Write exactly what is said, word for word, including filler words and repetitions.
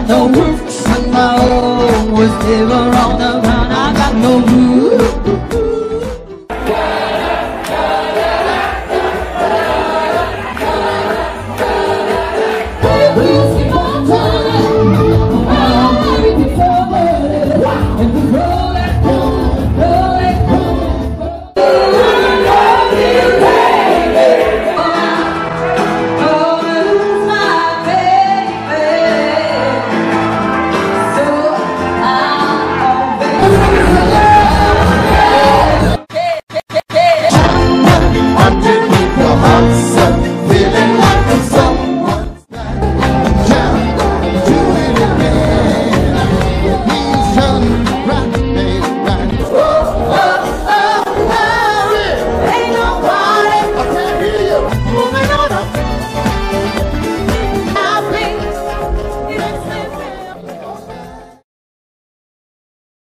got no roof, and my home was never on the ground. I got no roof. Moving on up.